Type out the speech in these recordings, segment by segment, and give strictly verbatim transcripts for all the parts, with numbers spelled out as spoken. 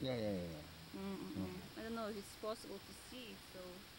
Yeah, yeah, yeah. yeah. Mm -mm. Mm. I don't know if it's possible to see, so.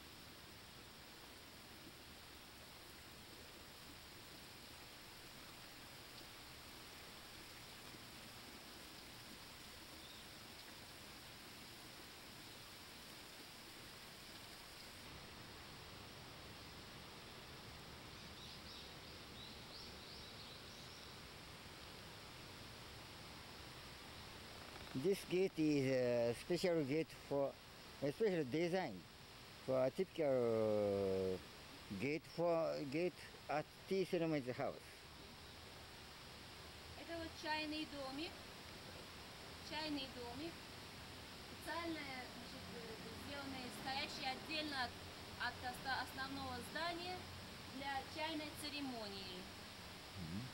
This gate is a special gate for a special design for a typical gate for gate at tea ceremony house. Это вот чайный домик. Чайный домик. Специально, значит, сделанный, стоящий отдельно от, от основного здания для чайной церемонии. Mm-hmm.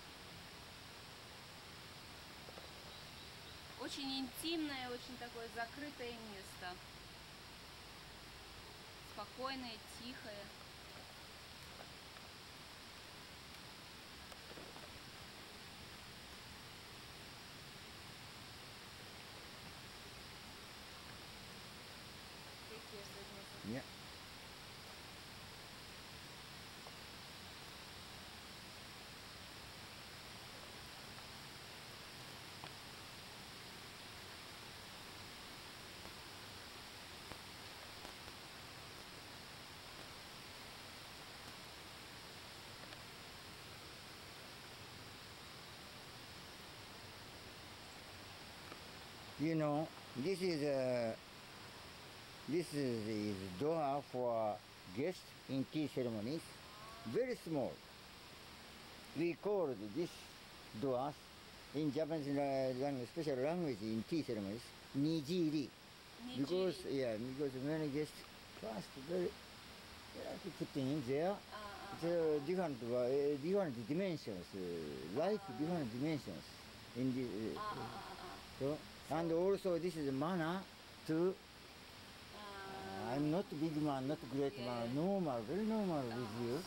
Очень интимное, очень такое закрытое место. Спокойное, тихое. Yeah. You know, this is a this is, is door for guests in tea ceremonies. Very small. We call this doors in Japanese language, special language in tea ceremonies, nijiri. Nijiri. Because yeah, because many guests first very they like to put in there. Uh, it's uh, different uh, different dimensions, uh, like uh, different dimensions in the. Uh, uh, uh, uh, so, and also this is manner to. Uh, I'm not big man, not great yeah, man, normal, very normal uh, with you.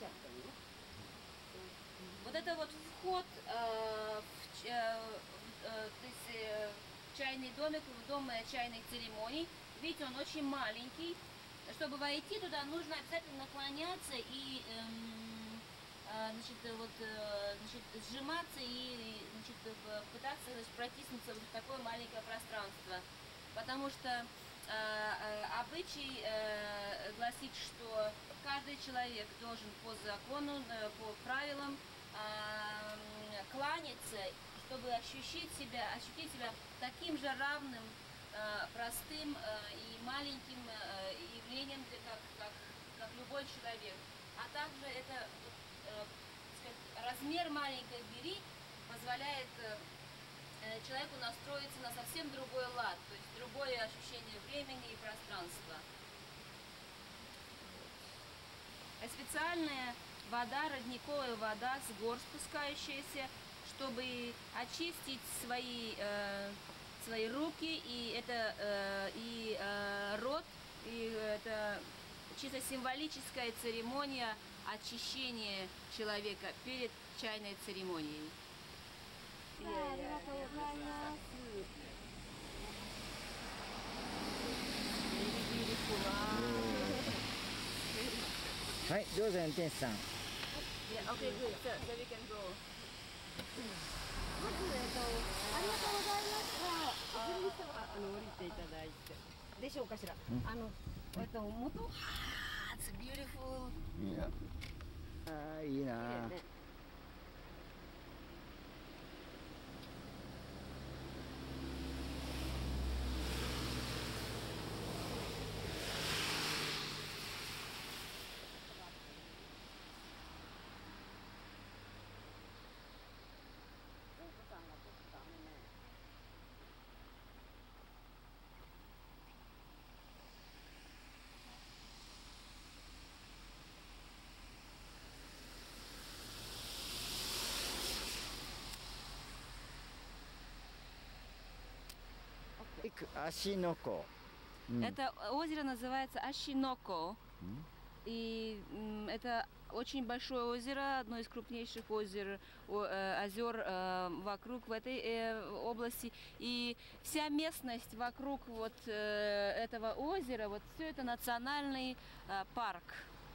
Вот это вот вход э, в, э, э, то есть, э, чайный домик, в дом чайных церемоний. Видите, он очень маленький. Чтобы войти туда, нужно обязательно наклоняться и эм, э, значит, вот, э, значит, сжиматься и значит, пытаться значит, протиснуться в такое маленькое пространство. Потому что э, э, обычай э, гласит, что каждый человек должен по закону, э, по правилам э, кланяться, чтобы ощутить себя, ощутить себя таким же равным, э, простым э, и маленьким э, явлением, как, как, как любой человек. А также это э, сказать, размер маленькой двери позволяет э, человеку настроиться на совсем другой лад, то есть другое ощущение времени и пространства. Специальная вода, родниковая вода с гор спускающаяся, чтобы очистить свои, э, свои руки и, это, э, и э, рот, и это чисто символическая церемония очищения человека перед чайной церемонией. ありがとうございます。 はい、どうぞ運転手さん。 Yeah, okay, good. So, so we can go. まず、えっと、ありがとうございました。お昼にあの降りていただいて。でしょうかしら。うん、あの、えっと、元。はあ、it's beautiful. いや。ああ、いいな。綺麗ね。Ашиноко. Это озеро называется Ашиноко. И это очень большое озеро, одно из крупнейших озер, озер вокруг в этой области. И вся местность вокруг вот этого озера, вот все это национальный парк.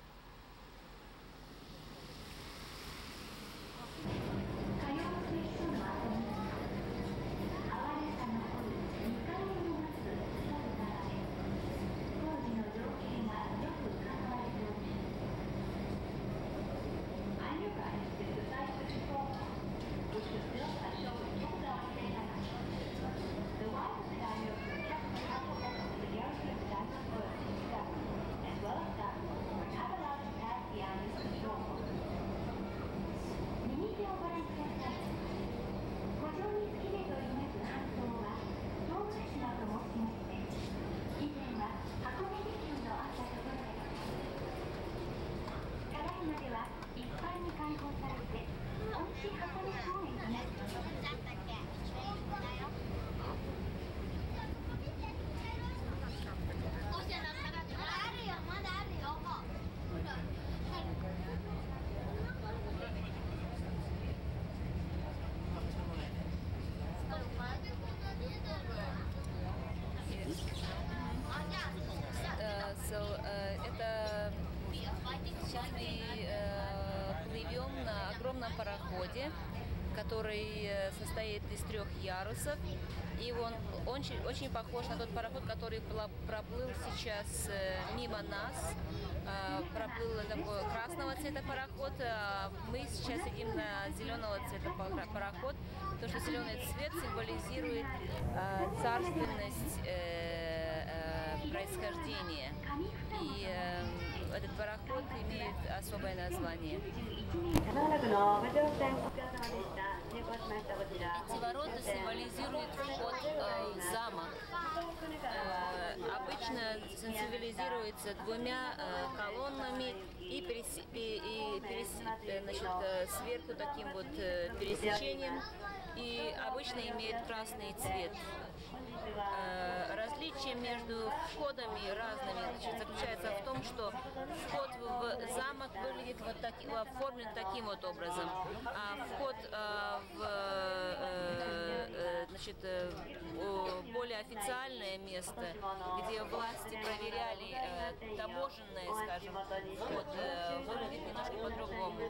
So, uh, это сейчас мы uh, плывем на огромном пароходе, который состоит из трех ярусов, и он очень, очень похож на тот пароход, который проплыл сейчас мимо нас. Проплыл такой красного цвета пароход, а мы сейчас сидим на зеленого цвета пароход, потому что зеленый цвет символизирует царственность происхождения. И э, этот пароход имеет особое название. Эти ворота символизируют вход э, в замок. Э, обычно символизируется двумя э, колоннами и, перес, и перес, значит, сверху таким вот э, пересечением. И обычно имеет красный цвет. Различие между входами разными, значит, заключается в том, что вход в замок выглядит вот так, оформлен таким вот образом, а вход э, в э, значит, более официальное место, где власти проверяли э, таможенное, скажем, вход, э, выглядит немножко по-другому.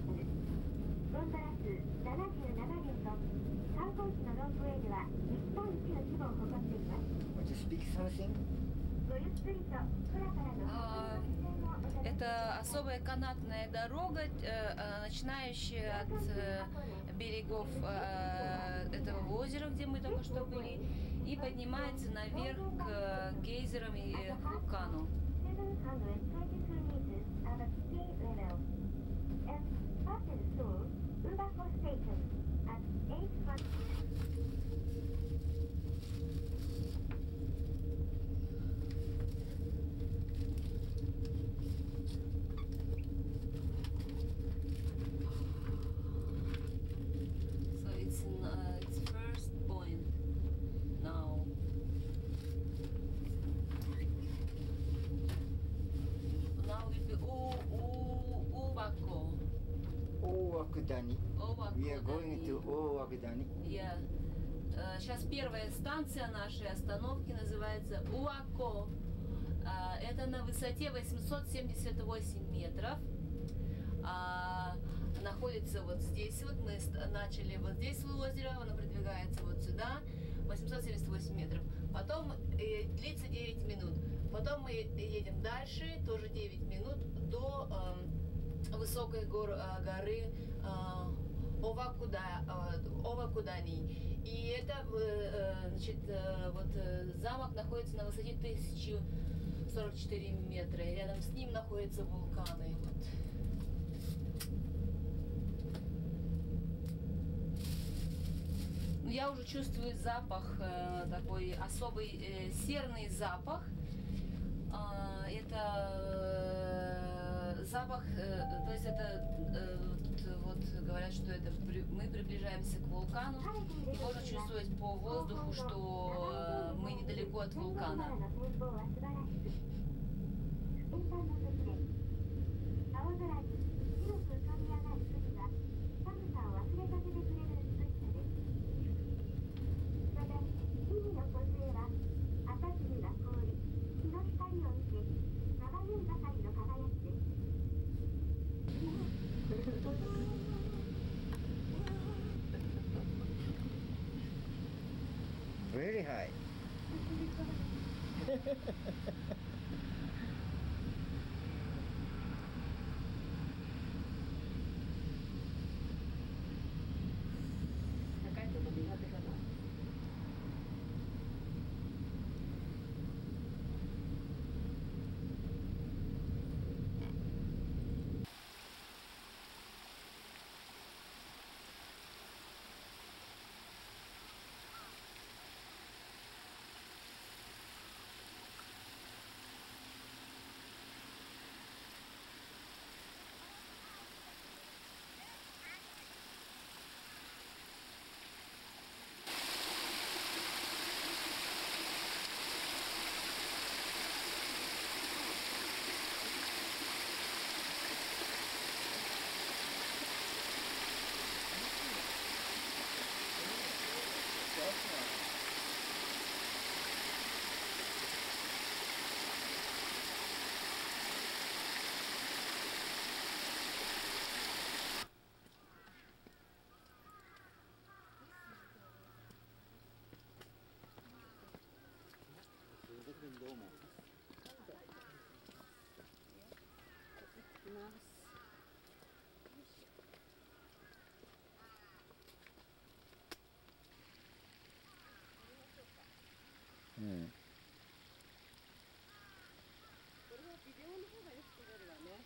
ななじゅうなな両と観光地のロープウェイでは一般 Want to speak something? А, Это особая канатная дорога, э, э, начинающая от э, берегов э, этого озера, где мы только что были, и поднимается наверх к э, гейзерам и э, к вулкану. So it's in uh, its first point now. Now will be O O Owako. Owakudani. We are going to Owako. Owakudani. Yeah. Э, Сейчас первая станция нашей остановки называется Уако. А, Это на высоте восемьсот семьдесят восемь метров. А, Находится вот здесь. Вот мы ст- начали вот здесь у озера, оно продвигается вот сюда. восемьсот семьдесят восемь метров. Потом э, длится девять минут. Потом мы едем дальше, тоже девять минут, до эм, высокой гор- э, горы э, Овакуда, э, Овакудани. И это, э, э, значит, э, вот э, замок находится на высоте тысяча сорок четыре метра. И рядом с ним находятся вулканы. Вот. Ну, Я уже чувствую запах, э, такой особый э, серный запах. А, это э, запах, э, то есть это э, вот, вот говорят, что это при- мы приближаемся к вулкану, и можно чувствовать по воздуху, что э, мы недалеко от вулкана. Very high. Mm. これはビデオの方がよく撮れるわね。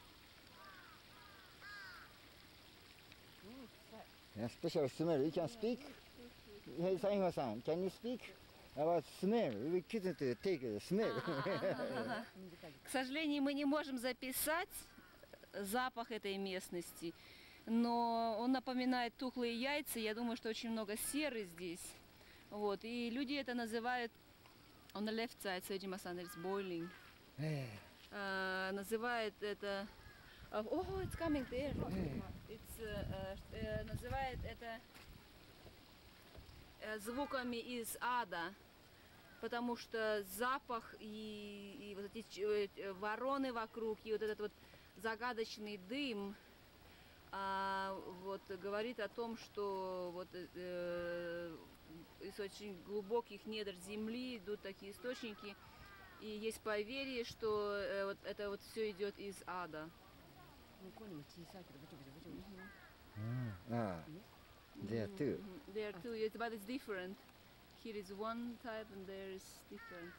うん、臭い。 Yeah, special smell. You can speak? Hey, Saima-san, can you speak about smell? We couldn't take the smell. К сожалению, мы не можем записать запах этой местности, но он напоминает тухлые яйца. Я думаю, что очень много серы здесь. Вот. И люди это называют on the left side, Sejima-san, it's boiling. А, называют это... О, oh, it's coming there. It's, uh, uh, называют это uh, звуками из ада, потому что запах и, и вот эти вороны вокруг, и вот этот вот загадочный дым, а, вот говорит о том, что вот э, из очень глубоких недр земли идут такие источники, и есть поверье, что э, вот это вот все идет из ада. Ah, there are two. There too, it's, but it's different. Here is one type and there is different.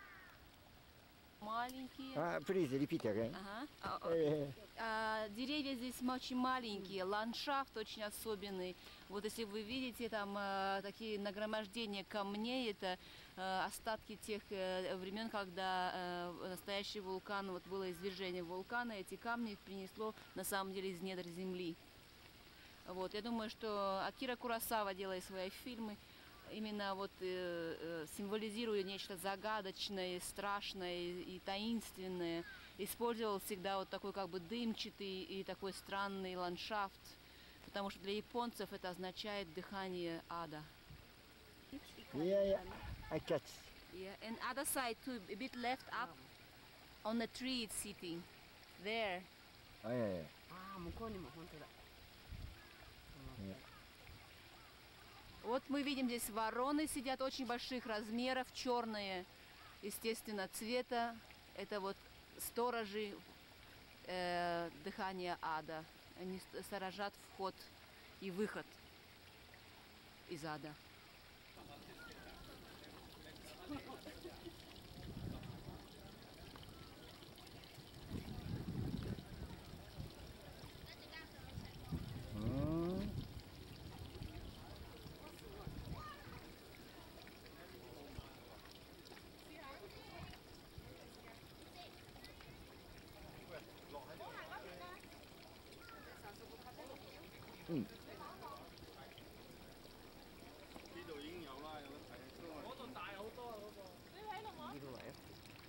Маленькие. Ah, please repeat again. Ага. А, а, Eh, а, деревья здесь очень маленькие, ландшафт очень особенный. Вот если вы видите там а, такие нагромождения камней, это а, остатки тех а, времен, когда а, настоящий вулкан, вот было извержение вулкана, эти камни принесло на самом деле из недр земли. Вот, я думаю, что Акира Куросава, делая свои фильмы, именно вот э, э, символизируя нечто загадочное, страшное и таинственное, использовал всегда вот такой как бы дымчатый и такой странный ландшафт, потому что для японцев это означает дыхание ада. yeah, yeah. I catch. Yeah, and other side too, a bit left up, on the tree it's sitting, there. Ah, yeah, yeah. ああ、向こうにも本当だ。 Вот мы видим здесь вороны сидят очень больших размеров, черные, естественно, цвета. Это вот сторожи э, дыхания ада. Они сторожат вход и выход из ада. Mm. Mm. 呢度已經有啦，有得睇。嗰度大好多啊！嗰個。你睇落冇？呢度嚟啊！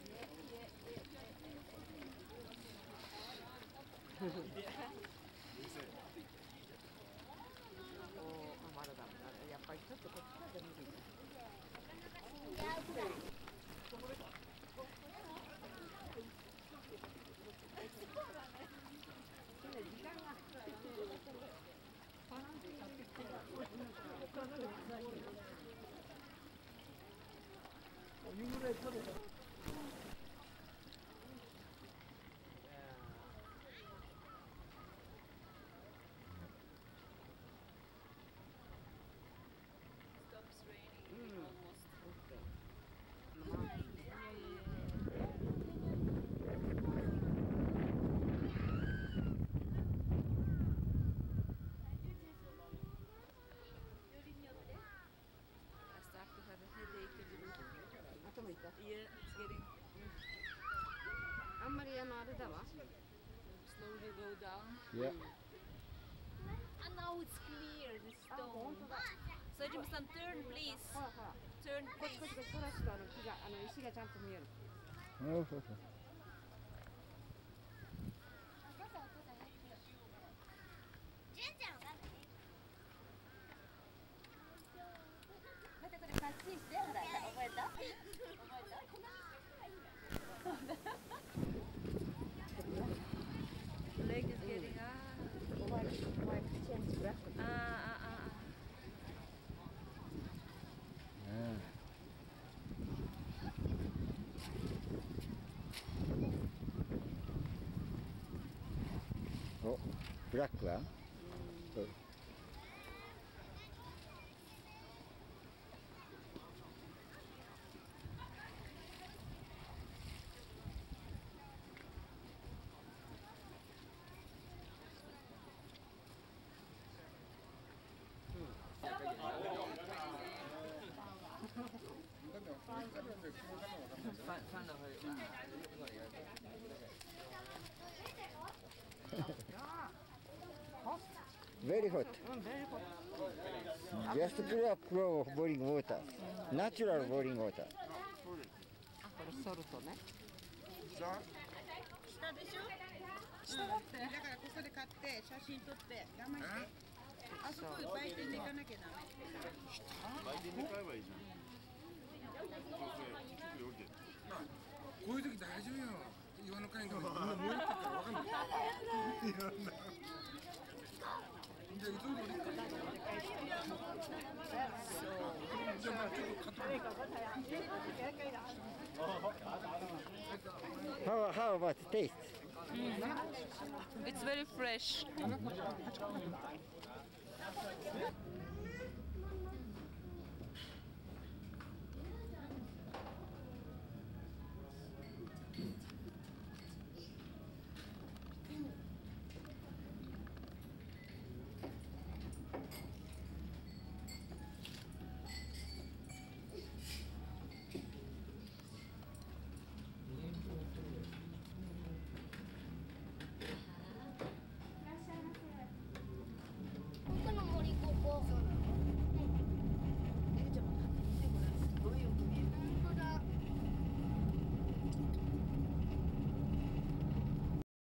おお、まだだ。やっぱりちょっとこっちからで見ていい。時間が。 Stops raining almost. I start to have a headache a little. 頭痛い。 Yeah, it's getting あんまりあのあれだわ。 slowly go down. Yeah. And now it's clear, the あ、本 stone. 当だ。 So Jim-san, turn please. ほらほら。 Turn こっちこっ please. ちこっちそらすとあの木があの石がちゃんと見える。 Oh, oh, oh. だってこれカッチンしてほら覚えた？ Leg is getting ah. お前お前口やんちブラック。 Ah, ah, ah. Ah. Oh, black one? Oh. Very hot. うん、ベリーホット。 Just pure flow of boiling water. Natural boiling water. あ、これソルトね。 下でしょ下だってだからここで買って写真撮って我慢してあそこ売店で行かなきゃダメ売店で買えばいいじゃん。 こういう時大丈夫よ。岩の会がみんな燃えてるからわかんない。 How, how about the taste? It's very fresh.